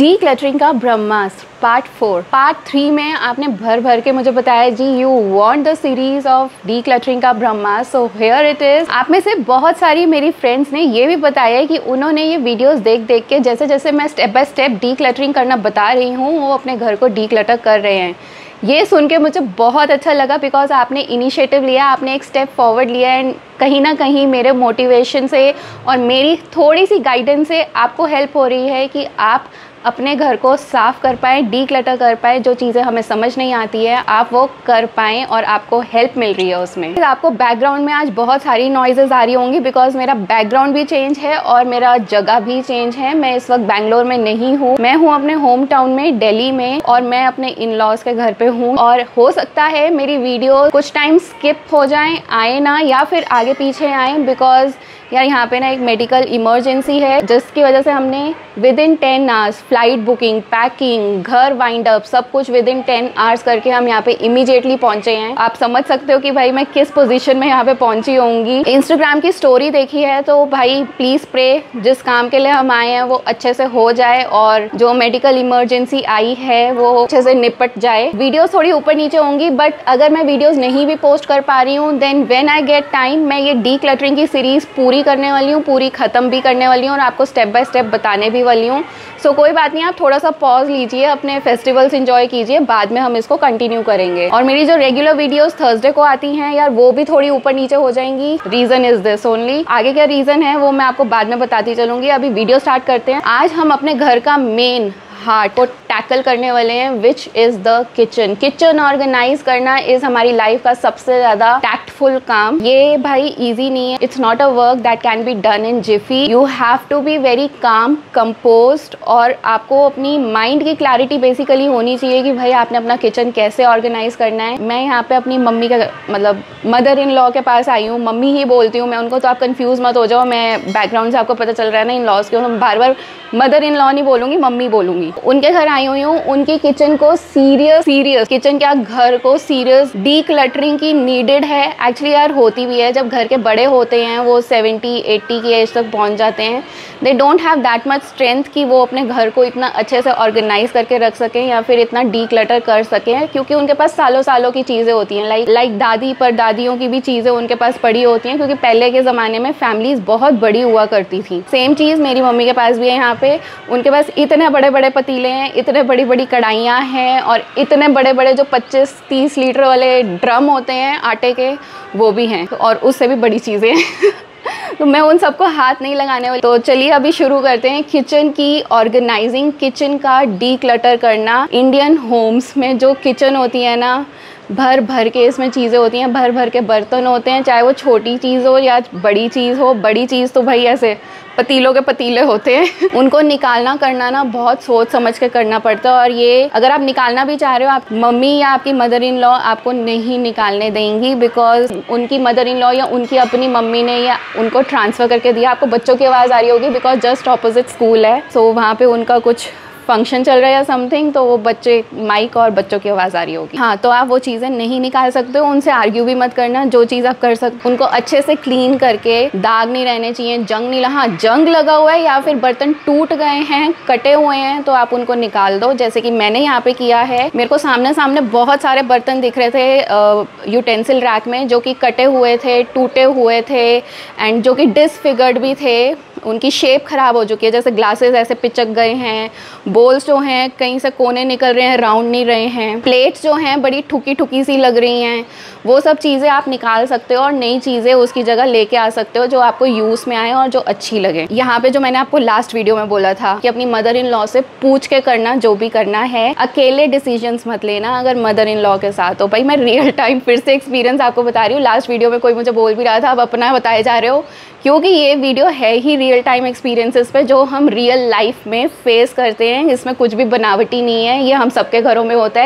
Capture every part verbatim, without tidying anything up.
D cluttering का ब्रह्मास्त्र part four. Part three में आपने भर भर के मुझे बताया जी you want the series of decluttering का ब्रह्मास्त्र, सो हियर इट इज। आप में से बहुत सारी मेरी फ्रेंड्स ने ये भी बताया कि उन्होंने ये वीडियोस देख देख के जैसे जैसे मैं step by step decluttering करना बता रही हूँ वो अपने घर को डी क्लटर कर रहे हैं। ये सुन के मुझे बहुत अच्छा लगा बिकॉज आपने इनिशिएटिव लिया, आपने एक स्टेप फॉरवर्ड लिया एंड कहीं ना कहीं मेरे मोटिवेशन से और मेरी थोड़ी सी गाइडेंस से आपको हेल्प हो रही है कि आप अपने घर को साफ़ कर पाएँ, डी क्लटर कर पाएँ। जो चीज़ें हमें समझ नहीं आती है आप वो कर पाएँ और आपको हेल्प मिल रही है उसमें। आपको बैकग्राउंड में आज बहुत सारी नॉइजेज आ रही होंगी बिकॉज मेरा बैकग्राउंड भी चेंज है और मेरा जगह भी चेंज है। मैं इस वक्त बैंगलोर में नहीं हूँ, मैं हूँ अपने होम टाउन में दिल्ली में और मैं अपने इन लॉज के घर पे हूँ। और हो सकता है मेरी वीडियो कुछ टाइम स्किप हो जाएँ, आए ना, या फिर आगे पीछे आए बिकॉज यार यहाँ पे ना एक मेडिकल इमरजेंसी है जिसकी वजह से हमने within ten hours flight booking, packing, घर वाइंड अप सब कुछ विद इन टेन आवर्स करके हम यहाँ पे इमीडिएटली पहुंचे हैं। आप समझ सकते हो कि भाई मैं किस पोजीशन में यहाँ पे पहुंची होंगी। इंस्टाग्राम की स्टोरी देखी है तो भाई प्लीज प्रे, जिस काम के लिए हम आए हैं वो अच्छे से हो जाए और जो मेडिकल इमरजेंसी आई है वो अच्छे से निपट जाए। वीडियोस थोड़ी ऊपर नीचे होंगी बट अगर मैं वीडियोस नहीं भी पोस्ट कर पा रही हूँ then when I get time मैं ये डी क्लटरिंग की सीरीज पूरी करने वाली हूँ, पूरी खत्म भी करने वाली हूँ और आपको स्टेप बाय स्टेप बताने भी वाली हूँ। सो so, कोई बात नहीं, आप थोड़ा सा पॉज लीजिए, अपने फेस्टिवल्स एंजॉय कीजिए, बाद में हम इसको कंटिन्यू करेंगे। और मेरी जो रेगुलर वीडियोस थर्सडे को आती हैं यार वो भी थोड़ी ऊपर नीचे हो जाएंगी। Reason is this only. आगे क्या रीजन है वो मैं आपको बाद में बताती चलूंगी। अभी वीडियो स्टार्ट करते हैं। आज हम अपने घर का मेन हार्ट को टैकल करने वाले हैं which is the kitchen. Kitchen organize करना इज हमारी लाइफ का सबसे ज्यादा टैक्टफुल काम। ये भाई इजी नहीं है, it's not a work that can be done in jiffy. You have to be very calm, composed और आपको अपनी माइंड की क्लैरिटी बेसिकली होनी चाहिए कि भाई आपने अपना किचन कैसे ऑर्गेनाइज करना है। मैं यहाँ पे अपनी मम्मी का मतलब मदर इन लॉ के पास आई हूँ, मम्मी ही बोलती हूँ मैं उनको, तो आप कंफ्यूज मत हो जाओ। मैं बैकग्राउंड से आपको पता चल रहा है ना इन लॉज के, तो बार बार मदर इन लॉ नहीं बोलूंगी, मम्मी बोलूंगी। उनके घर आई हुई हूँ, उनकी किचन को सीरियस सीरियस किचन क्या घर को सीरियस डी क्लटरिंग की नीडेड है। एक्चुअली यार होती भी है, जब घर के बड़े होते हैं वो सेवेंटी एट्टी की एज तक पहुंच जाते हैं, they don't have that much strength कि वो अपने घर को इतना अच्छे से ऑर्गेनाइज करके रख सकें या फिर इतना डी क्लटर कर सकें, क्योंकि उनके पास सालों सालों की चीज़ें होती हैं। लाइक लाइक दादी पर दादियों की भी चीज़ें उनके पास पड़ी होती हैं, क्योंकि पहले के ज़माने में फैमिलीज बहुत बड़ी हुआ करती थी। सेम चीज़ मेरी मम्मी के पास भी है। यहाँ पे उनके पास इतने बड़े बड़े पतीले हैं, इतने बड़ी बड़ी कढ़ाइयाँ हैं और इतने बड़े बड़े जो पच्चीस तीस लीटर वाले ड्रम होते हैं आटे के वो भी हैं और उससे भी बड़ी चीज़ें हैं तो मैं उन सबको हाथ नहीं लगाने वाली। तो चलिए अभी शुरू करते हैं किचन की ऑर्गेनाइजिंग, किचन का डी क्लटर करना। इंडियन होम्स में जो किचन होती है ना, भर भर के इसमें चीज़ें होती हैं, भर भर के बर्तन होते हैं, चाहे वो छोटी चीज़ हो या बड़ी चीज़ हो। बड़ी चीज़ तो भाई ऐसे पतीलों के पतीले होते हैं उनको निकालना करना ना बहुत सोच समझ के करना पड़ता है। और ये अगर आप निकालना भी चाह रहे हो, आप मम्मी या आपकी मदर इन लॉ आपको नहीं निकालने देंगी बिकॉज उनकी मदर इन लॉ या उनकी अपनी मम्मी ने या उनको ट्रांसफ़र करके दिया। आपको बच्चों की आवाज़ आ रही होगी बिकॉज जस्ट ऑपोजिट स्कूल है, सो वहाँ पे उनका कुछ फंक्शन चल रहा है या समथिंग, तो वो बच्चे माइक और बच्चों की आवाज़ आ रही होगी। हाँ, तो आप वो चीज़ें नहीं निकाल सकते हो, उनसे आर्ग्यू भी मत करना। जो चीज़ आप कर सकते उनको अच्छे से क्लीन करके, दाग नहीं रहने चाहिए, जंग नहीं लगा, हाँ जंग लगा हुआ है या फिर बर्तन टूट गए हैं, कटे हुए हैं, तो आप उनको निकाल दो, जैसे कि मैंने यहाँ पे किया है। मेरे को सामने सामने बहुत सारे बर्तन दिख रहे थे यूटेंसिल रैक में जो कि कटे हुए थे, टूटे हुए थे एंड जो कि डिसफिगर्ड भी थे, उनकी शेप ख़राब हो चुकी है, जैसे ग्लासेस ऐसे पिचक गए हैं, बोल्स जो हैं कहीं से कोने निकल रहे हैं, राउंड नहीं रहे हैं, प्लेट्स जो हैं बड़ी ठुकी ठुकी सी लग रही हैं। वो सब चीज़ें आप निकाल सकते हो और नई चीज़ें उसकी जगह लेके आ सकते हो जो आपको यूज़ में आए और जो अच्छी लगे। यहाँ पे जो मैंने आपको लास्ट वीडियो में बोला था कि अपनी मदर इन लॉ से पूछ के करना जो भी करना है, अकेले डिसीजंस मत लेना अगर मदर इन लॉ के साथ। तो भाई मैं रियल टाइम फिर से एक्सपीरियंस आपको बता रही हूँ। लास्ट वीडियो में कोई मुझे बोल भी रहा था, अब अपना बताए जा रहे हो, क्योंकि ये वीडियो है ही रियल टाइम एक्सपीरियंसेस पे जो हम रियल लाइफ में फेस करते हैं। इसमें कुछ भी बनावटी नहीं है, ये हम सबके घरों में होता है।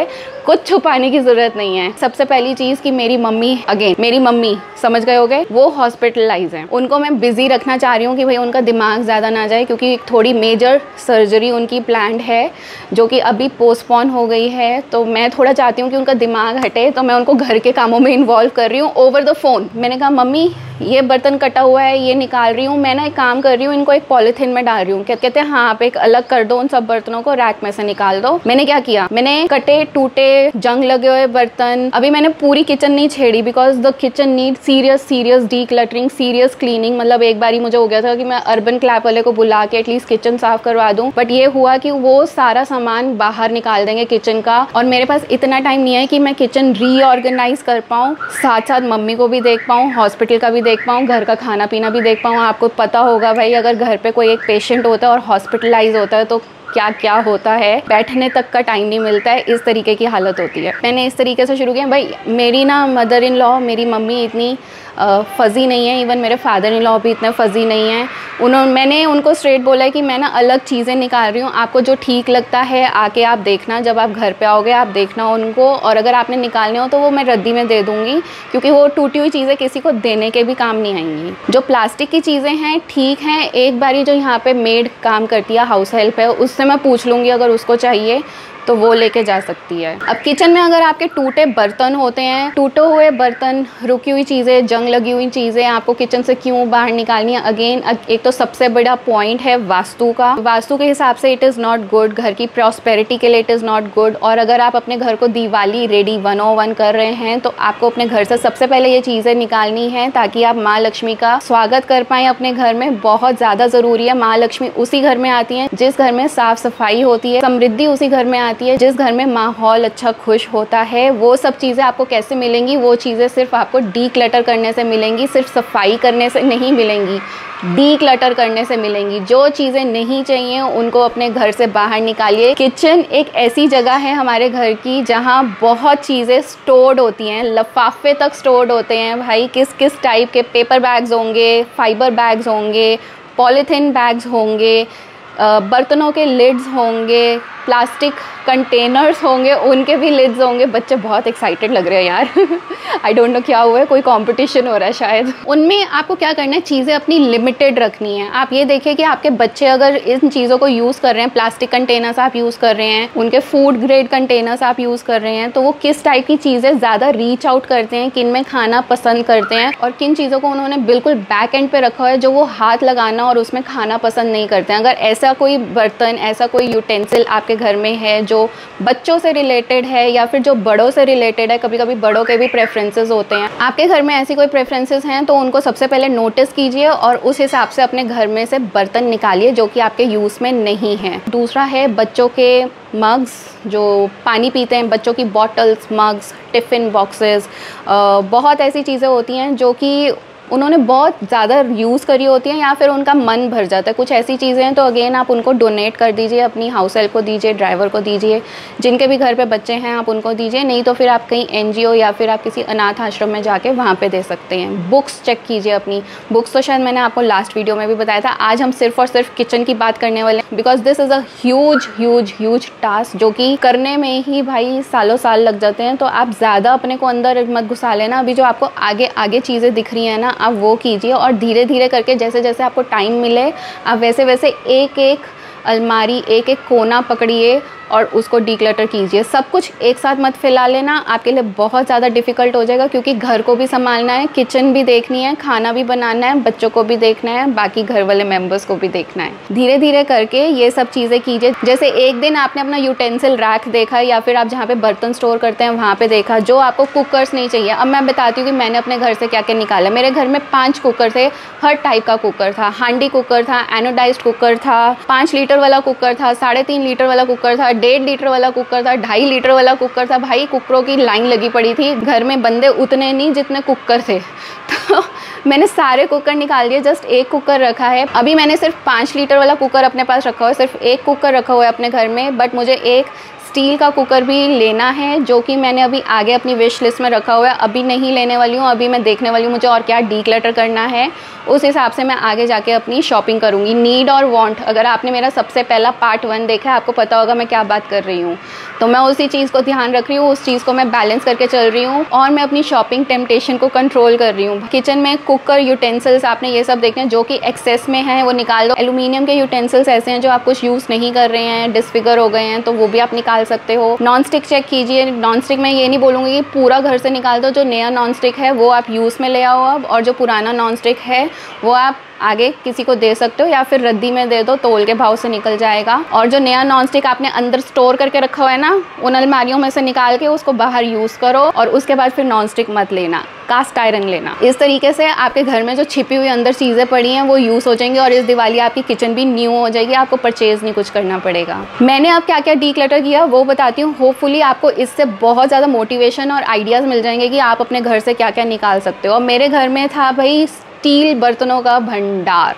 कुछ छुपाने की जरूरत नहीं है। सबसे पहली चीज कि मेरी मम्मी, अगेन मेरी मम्मी, समझ गए होगे, वो हॉस्पिटलाइज हैं। उनको मैं बिजी रखना चाह रही हूँ कि भाई उनका दिमाग ज़्यादा ना जाए, क्योंकि थोड़ी मेजर सर्जरी उनकी प्लान्ड है जो कि अभी पोस्टपोन हो गई है। तो मैं थोड़ा चाहती हूँ कि उनका दिमाग हटे, तो मैं उनको घर के कामों में इन्वॉल्व कर रही हूँ ओवर द फोन। मैंने कहा मम्मी ये बर्तन कटा हुआ है, ये निकाल रही हूँ, मैं ना एक काम कर रही हूँ, इनको एक पॉलिथीन में डाल रही हूँ। कहते हैं हाँ आप एक अलग कर दो, उन सब बर्तनों को रैक में से निकाल दो। मैंने क्या किया, मैंने कटे टूटे जंग लगे हुए बर्तन, अभी मैंने पूरी किचन नहीं छेड़ी because the kitchen need serious serious decluttering, serious cleaning. मतलब एक बारी मुझे हो गया था कि मैं अर्बन क्लैप वाले को बुला के एटलीस्ट किचन साफ करवा दूं, बट ये हुआ कि वो सारा सामान बाहर निकाल देंगे किचन का, और मेरे पास इतना टाइम नहीं है कि मैं किचन रीऑर्गेनाइज कर पाऊँ, साथ साथ मम्मी को भी देख पाऊँ, हॉस्पिटल का भी देख पाऊँ, घर का खाना पीना भी देख पाऊँ। आपको पता होगा भाई, अगर घर पे कोई एक पेशेंट होता है और हॉस्पिटलाइज होता है तो क्या क्या होता है, बैठने तक का टाइम नहीं मिलता है, इस तरीके की हालत होती है। मैंने इस तरीके से शुरू किया। भाई मेरी ना मदर इन लॉ, मेरी मम्मी इतनी फ़ज़ी नहीं है, इवन मेरे फादर इन लॉ भी इतने फ़ज़ी नहीं है। उन्होंने मैंने उनको स्ट्रेट बोला है कि मैं ना अलग चीज़ें निकाल रही हूँ, आपको जो ठीक लगता है आके आप देखना, जब आप घर पे आओगे आप देखना उनको, और अगर आपने निकालने हो तो वो मैं रद्दी में दे दूँगी, क्योंकि वो टूटी हुई चीज़ें किसी को देने के भी काम नहीं आएंगी। जो प्लास्टिक की चीज़ें हैं ठीक हैं, एक बारी जो यहाँ पे मेड काम करती है, हाउस हेल्प है, उससे मैं पूछ लूँगी, अगर उसको चाहिए तो वो लेके जा सकती है। अब किचन में अगर आपके टूटे बर्तन होते हैं, टूटे हुए बर्तन, रुकी हुई चीज़ें, जंग लगी हुई चीज़ें आपको किचन से क्यों बाहर निकालनी है, अगेन एक तो सबसे बड़ा पॉइंट है वास्तु का। वास्तु के हिसाब से इट इज़ नॉट गुड, घर की प्रॉस्पेरिटी के लिए इट इज़ नॉट गुड। और अगर आप अपने घर को दिवाली रेडी वन ओ वन कर रहे हैं तो आपको अपने घर से सबसे पहले ये चीज़ें निकालनी है, ताकि आप माँ लक्ष्मी का स्वागत कर पाएँ अपने घर में। बहुत ज़्यादा ज़रूरी है। माँ लक्ष्मी उसी घर में आती हैं जिस घर में साफ़ सफाई होती है, समृद्धि उसी घर में आती है जिस घर में माहौल अच्छा खुश होता है। वो सब चीज़ें आपको कैसे मिलेंगी, वो चीज़ें सिर्फ आपको डी क्लटर करने से मिलेंगी, सिर्फ सफाई करने से नहीं मिलेंगी, डी क्लटर करने से मिलेंगी। जो चीज़ें नहीं चाहिए उनको अपने घर से बाहर निकालिए। किचन एक ऐसी जगह है हमारे घर की जहाँ बहुत चीज़ें स्टोर्ड होती हैं, लफाफे तक स्टोर्ड होते हैं। भाई किस किस टाइप के पेपर बैग्स होंगे, फाइबर बैग्स होंगे, पॉलीथीन बैग्स होंगे, बर्तनों के लिड्स होंगे, प्लास्टिक कंटेनर्स होंगे, उनके भी लिड्स होंगे। बच्चे बहुत एक्साइटेड लग रहे हैं यार आई डोंट नो क्या हुआ है, कोई कंपटीशन हो रहा है शायद। उनमें आपको क्या करना है, चीज़ें अपनी लिमिटेड रखनी है। आप ये देखिए कि आपके बच्चे अगर इन चीज़ों को यूज़ कर रहे हैं, प्लास्टिक कंटेनर्स आप यूज़ कर रहे हैं, उनके फूड ग्रेड कंटेनर्स आप यूज़ कर रहे हैं, तो वो किस टाइप की चीज़ें ज़्यादा रीच आउट करते हैं, किन में खाना पसंद करते हैं, और किन चीज़ों को उन्होंने बिल्कुल बैक एंड पे रखा है जो वो हाथ लगाना और उसमें खाना पसंद नहीं करते हैं। अगर ऐसा कोई बर्तन, ऐसा कोई यूटेंसिल आपके घर में है जो बच्चों से रिलेटेड है या फिर जो बड़ों से रिलेटेड है, कभी कभी बड़ों के भी प्रेफरेंसेस होते हैं, आपके घर में ऐसी कोई प्रेफरेंसेस हैं तो उनको सबसे पहले नोटिस कीजिए और उस हिसाब से अपने घर में से बर्तन निकालिए जो कि आपके यूज़ में नहीं है। दूसरा है बच्चों के मग्स, जो पानी पीते हैं, बच्चों की बॉटल्स, मग्स, टिफ़िन बॉक्सेस, बहुत ऐसी चीज़ें होती हैं जो कि उन्होंने बहुत ज़्यादा यूज़ करी होती हैं या फिर उनका मन भर जाता है। कुछ ऐसी चीज़ें हैं तो अगेन आप उनको डोनेट कर दीजिए, अपनी हाउस हेल्प को दीजिए, ड्राइवर को दीजिए, जिनके भी घर पे बच्चे हैं आप उनको दीजिए। नहीं तो फिर आप कहीं एनजीओ या फिर आप किसी अनाथ आश्रम में जाके वहाँ पे दे सकते हैं। बुक्स चेक कीजिए अपनी बुक्स, तो शायद मैंने आपको लास्ट वीडियो में भी बताया था। आज हम सिर्फ और सिर्फ किचन की बात करने वाले हैं, because this is a huge huge huge task जो कि करने में ही भाई सालों साल लग जाते हैं। तो आप ज़्यादा अपने को अंदर मत घुसा लेना। अभी जो आपको आगे आगे चीज़ें दिख रही हैं ना, आप वो कीजिए और धीरे धीरे करके जैसे जैसे आपको टाइम मिले आप वैसे वैसे एक एक अलमारी, एक एक कोना पकड़िए और उसको डीक्लटर कीजिए। सब कुछ एक साथ मत फैला लेना, आपके लिए बहुत ज़्यादा डिफ़िकल्ट हो जाएगा, क्योंकि घर को भी संभालना है, किचन भी देखनी है, खाना भी बनाना है, बच्चों को भी देखना है, बाकी घर वाले मेंबर्स को भी देखना है। धीरे धीरे करके ये सब चीज़ें कीजिए। जैसे एक दिन आपने अपना यूटेंसिल रैक देखा या फिर आप जहाँ पे बर्तन स्टोर करते हैं वहाँ पे देखा, जो आपको कुकर्स नहीं चाहिए। अब मैं बताती हूँ कि मैंने अपने घर से क्या क्या निकाला। मेरे घर में पाँच कुकर थे, हर टाइप का कुकर था। हांडी कुकर था, एनोडाइज्ड कुकर था, पाँच लीटर वाला कुकर था, साढ़े तीन लीटर वाला कुकर था, डेढ़ लीटर वाला कुकर था, ढाई लीटर वाला कुकर था। भाई कुकरों की लाइन लगी पड़ी थी। घर में बंदे उतने नहीं जितने कुकर थे, तो मैंने सारे कुकर निकाल दिए, जस्ट एक कुकर रखा है। अभी मैंने सिर्फ पाँच लीटर वाला कुकर अपने पास रखा हुआ है, सिर्फ एक कुकर रखा हुआ है अपने घर में। बट मुझे एक स्टील का कुकर भी लेना है, जो कि मैंने अभी आगे अपनी विश लिस्ट में रखा हुआ है। अभी नहीं लेने वाली हूँ, अभी मैं देखने वाली हूँ मुझे और क्या डीक्लटर करना है, उस हिसाब से मैं आगे जाके अपनी शॉपिंग करूँगी। नीड और वांट, अगर आपने मेरा सबसे पहला पार्ट वन देखा है आपको पता होगा मैं क्या बात कर रही हूँ। तो मैं उसी चीज़ को ध्यान रख रही हूँ, उस चीज़ को मैं बैलेंस करके चल रही हूँ और मैं अपनी शॉपिंग टेम्पटेशन को कंट्रोल कर रही हूँ। किचन में कुकर, यूटेंसिल्स आपने ये सब देखने जो कि एक्सेस में है वो निकाल दो। एल्यूमिनियम के यूटेंसिल्स ऐसे हैं जो आप कुछ यूज़ नहीं कर रहे हैं, डिसफिगर हो गए हैं, तो वो भी आप निकाल सकते हो। नॉन स्टिक चेक कीजिए। नॉन स्टिक में ये नहीं बोलूँगी कि पूरा घर से निकाल दो, जो नया नॉन स्टिक है वो आप यूज़ में ले आओ अब, और जो पुराना नॉन स्टिक है वो आप आगे किसी को दे सकते हो या फिर रद्दी में दे दो, तोल के भाव से निकल जाएगा। और जो नया नॉन स्टिक आपने अंदर स्टोर करके रखा हुआ है ना, उन अलमारियों में से निकाल के उसको बाहर यूज़ करो और उसके बाद फिर नॉन स्टिक मत लेना, कास्ट आयरन लेना। इस तरीके से आपके घर में जो छिपी हुई अंदर चीज़ें पड़ी हैं वो यूज़ हो जाएंगी और इस दिवाली आपकी किचन भी न्यू हो जाएगी, आपको परचेज़ नहीं कुछ करना पड़ेगा। मैंने अब क्या क्या डीक्लटर किया वो बताती हूँ। होपफुली आपको इससे बहुत ज़्यादा मोटिवेशन और आइडियाज़ मिल जाएंगे कि आप अपने घर से क्या क्या निकाल सकते हो। और मेरे घर में था भाई स्टील बर्तनों का भंडार,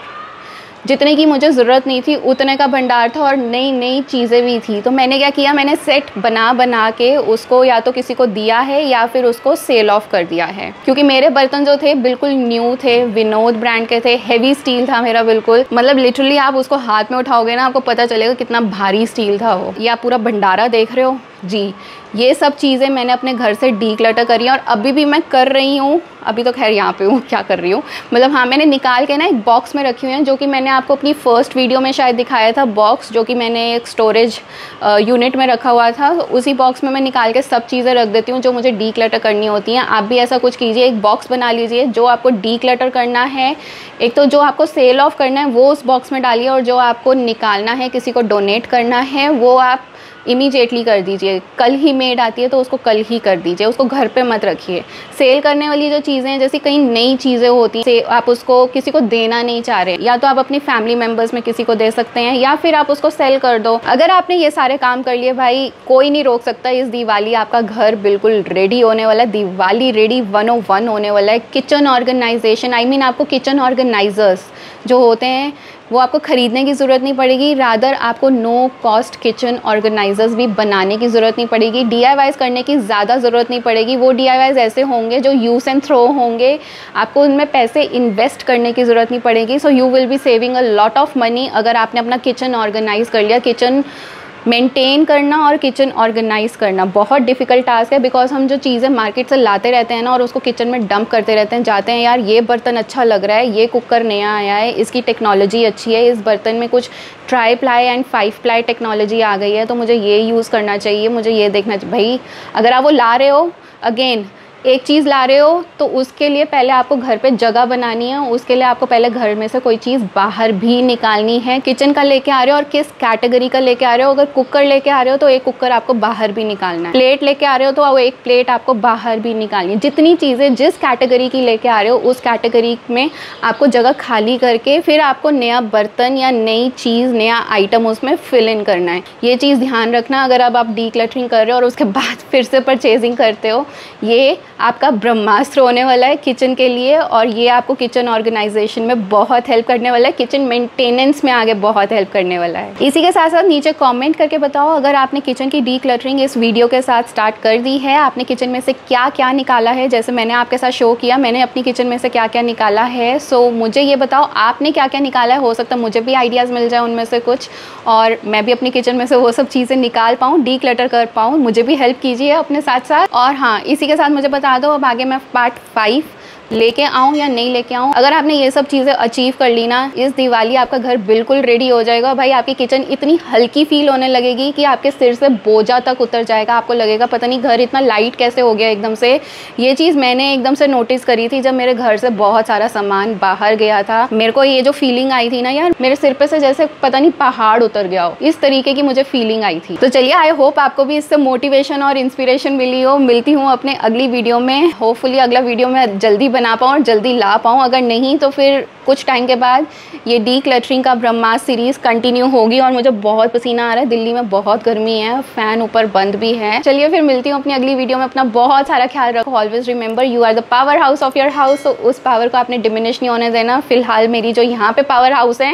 जितने की मुझे ज़रूरत नहीं थी उतने का भंडार था, और नई नई चीज़ें भी थी। तो मैंने क्या किया, मैंने सेट बना बना के उसको या तो किसी को दिया है या फिर उसको सेल ऑफ कर दिया है, क्योंकि मेरे बर्तन जो थे बिल्कुल न्यू थे, विनोद ब्रांड के थे, हेवी स्टील था मेरा बिल्कुल, मतलब लिटरली आप उसको हाथ में उठाओगे ना आपको पता चलेगा कितना भारी स्टील था वो। ये आप पूरा भंडारा देख रहे हो जी, ये सब चीज़ें मैंने अपने घर से डीक्लटर करी हैं और अभी भी मैं कर रही हूँ। अभी तो खैर यहाँ पे हूँ, क्या कर रही हूँ मतलब, हाँ मैंने निकाल के ना एक बॉक्स में रखी हुई हैं, जो कि मैंने आपको अपनी फर्स्ट वीडियो में शायद दिखाया था बॉक्स, जो कि मैंने एक स्टोरेज यूनिट में रखा हुआ था। तो उसी बॉक्स में मैं निकाल के सब चीज़ें रख देती हूँ जो मुझे डीक्लटर करनी होती हैं। आप भी ऐसा कुछ कीजिए, एक बॉक्स बना लीजिए, जो आपको डीक्लटर करना है एक तो जो आपको सेल ऑफ करना है वो उस बॉक्स में डालिए, और जो आपको निकालना है किसी को डोनेट करना है वो आप इमीडिएटली कर दीजिए। कल ही मेड आती है तो उसको कल ही कर दीजिए, उसको घर पे मत रखिए। सेल करने वाली जो चीज़ें हैं, जैसे कई नई चीज़ें होती हैं, आप उसको किसी को देना नहीं चाह रहे, या तो आप अपनी फैमिली मेम्बर्स में किसी को दे सकते हैं या फिर आप उसको सेल कर दो। अगर आपने ये सारे काम कर लिए भाई, कोई नहीं रोक सकता। इस दिवाली आपका घर बिल्कुल रेडी होने वाला है, दिवाली रेडी वन ओ वन होने वाला है। किचन ऑर्गेनाइजेशन, आई मीन आपको किचन ऑर्गेनाइजर्स जो होते हैं वो आपको ख़रीदने की ज़रूरत नहीं पड़ेगी, रादर आपको नो कॉस्ट किचन ऑर्गेनाइजर्स भी बनाने की ज़रूरत नहीं पड़ेगी। डी आई वाइज़ करने की ज़्यादा ज़रूरत नहीं पड़ेगी। वो डी आई वाइज़ ऐसे होंगे जो यूज़ एंड थ्रो होंगे, आपको उनमें पैसे इन्वेस्ट करने की ज़रूरत नहीं पड़ेगी। So you will be saving a lot of money अगर आपने अपना किचन ऑर्गेनाइज़ कर लिया। किचन मेंटेन करना और किचन ऑर्गेनाइज करना बहुत डिफ़िकल्ट टास्क है, बिकॉज हम जो चीज़ें मार्केट से लाते रहते हैं ना और उसको किचन में डंप करते रहते हैं, जाते हैं यार ये बर्तन अच्छा लग रहा है, ये कुकर नया आया है, इसकी टेक्नोलॉजी अच्छी है, इस बर्तन में कुछ tri ply and five ply technology आ गई है तो मुझे ये यूज़ करना चाहिए, मुझे ये देखना चाहिए। भाई अगर आप वो ला रहे हो, अगेन एक चीज़ ला रहे हो तो उसके लिए पहले आपको घर पे जगह बनानी है, उसके लिए आपको पहले घर में से कोई चीज़ बाहर भी निकालनी है। किचन का लेके आ रहे हो और किस कैटेगरी का लेके आ रहे हो, अगर कुकर लेके आ रहे हो तो एक कुकर आपको बाहर भी निकालना है। प्लेट लेके आ रहे हो तो वो एक प्लेट आपको बाहर भी निकालनी है। जितनी चीज़ें जिस कैटेगरी की लेके आ रहे हो उस कैटेगरी में आपको जगह खाली करके फिर आपको नया बर्तन या नई चीज़, नया आइटम उसमें फिल इन करना है। ये चीज़ ध्यान रखना अगर अब आप डीक्लटरिंग कर रहे हो और उसके बाद फिर से परचेजिंग करते हो। ये आपका ब्रह्मास्त्र होने वाला है किचन के लिए, और ये आपको किचन ऑर्गेनाइजेशन में बहुत हेल्प करने वाला है, किचन मेंटेनेंस में आगे बहुत हेल्प करने वाला है। इसी के साथ साथ नीचे कमेंट करके बताओ अगर आपने किचन की डीक्लटरिंग इस वीडियो के साथ स्टार्ट कर दी है, आपने किचन में से क्या क्या निकाला है। जैसे मैंने आपके साथ शो किया, मैंने अपनी किचन में से क्या क्या निकाला है। सो मुझे ये बताओ आपने क्या क्या निकाला है, हो सकता है मुझे भी आइडियाज़ मिल जाए उनमें से कुछ, और मैं भी अपनी किचन में से वो सब चीज़ें निकाल पाऊँ, डीक्लटर कर पाऊँ। मुझे भी हेल्प कीजिए अपने साथ साथ। और हाँ, इसी के साथ मुझे बता दो अब आगे मैं पार्ट फाइव लेके आऊँ या नहीं लेके आऊँ। अगर आपने ये सब चीज़ें अचीव कर ली ना, इस दिवाली आपका घर बिल्कुल रेडी हो जाएगा। भाई आपकी किचन इतनी हल्की फील होने लगेगी कि आपके सिर से बोझा तक उतर जाएगा। आपको लगेगा पता नहीं घर इतना लाइट कैसे हो गया एकदम से। ये चीज़ मैंने एकदम से नोटिस करी थी जब मेरे घर से बहुत सारा सामान बाहर गया था। मेरे को ये जो फीलिंग आई थी ना यार, मेरे सिर पे से जैसे पता नहीं पहाड़ उतर गया हो, इस तरीके की मुझे फीलिंग आई थी। तो चलिए, आई होप आपको भी इससे मोटिवेशन और इंस्पिरेशन मिली हो। मिलती हूँ अपने अगली वीडियो में। होपफुली अगला वीडियो में जल्दी बना पाऊँ और जल्दी ला पाऊँ। अगर नहीं तो फिर कुछ टाइम के बाद ये डीक्लटरिंग का ब्रह्मास्त्र सीरीज कंटिन्यू होगी। और मुझे बहुत पसीना आ रहा है, दिल्ली में बहुत गर्मी है, फैन ऊपर बंद भी है। चलिए फिर मिलती हूँ अपनी अगली वीडियो में। अपना बहुत सारा ख्याल रखो। Always remember you are the power house of your house. तो उस पावर को आपने डिमिनिश नहीं होने देना। फिलहाल मेरी जो यहाँ पे पावर हाउस है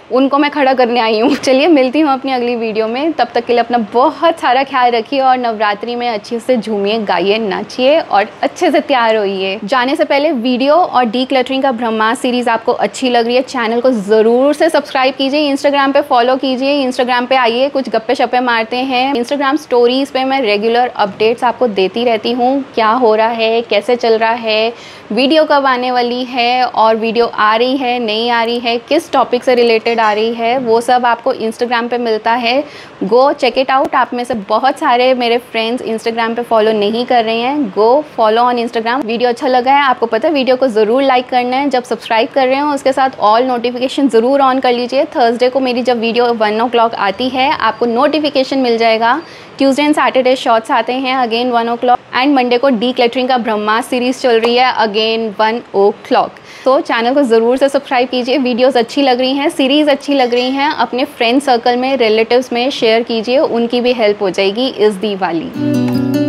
उनको मैं खड़ा करने आई हूँ। चलिए मिलती हूँ अपनी अगली वीडियो में, तब तक के लिए अपना बहुत सारा ख्याल रखिए और नवरात्रि में अच्छे से झूमिए, गाइए, नाचिए और अच्छे से तैयार होइए। जाने से पहले वीडियो और डी क्लटरिंग का ब्रह्मास्त्र सीरीज़ आपको अच्छी लग रही है, चैनल को ज़रूर से सब्सक्राइब कीजिए, इंस्टाग्राम पे फॉलो कीजिए, इंस्टाग्राम पे आइए, कुछ गप्पे शप्पे मारते हैं। इंस्टाग्राम स्टोरीज़ पे मैं रेगुलर अपडेट्स आपको देती रहती हूँ, क्या हो रहा है, कैसे चल रहा है, वीडियो कब आने वाली है और वीडियो आ रही है, नहीं आ रही है, किस टॉपिक से रिलेटेड आ रही है, वो सब आपको इंस्टाग्राम पे मिलता है। Go check it out. आप में से बहुत सारे मेरे फ्रेंड्स इंस्टाग्राम पे फॉलो नहीं कर रहे हैं, go follow on Instagram. Video अच्छा लगा है, आपको पता है वीडियो को ज़रूर लाइक करना है। जब सब्सक्राइब कर रहे हो उसके साथ ऑल नोटिफिकेशन ज़रूर ऑन कर लीजिए। थर्सडे को मेरी जब वीडियो वन ओ क्लॉक आती है आपको नोटिफिकेशन मिल जाएगा। ट्यूसडे एंड सैटरडे शॉर्ट्स आते हैं again one o'clock, and Monday को डी क्लटरिंग का ब्रह्मास्त्र सीरीज़ चल रही है अगेन वन ओ क्लॉक। तो चैनल को ज़रूर से सब्सक्राइब कीजिए। वीडियोस अच्छी लग रही हैं, सीरीज़ अच्छी लग रही हैं, अपने फ्रेंड सर्कल में, रिलेटिव्स में शेयर कीजिए, उनकी भी हेल्प हो जाएगी इस दिवाली।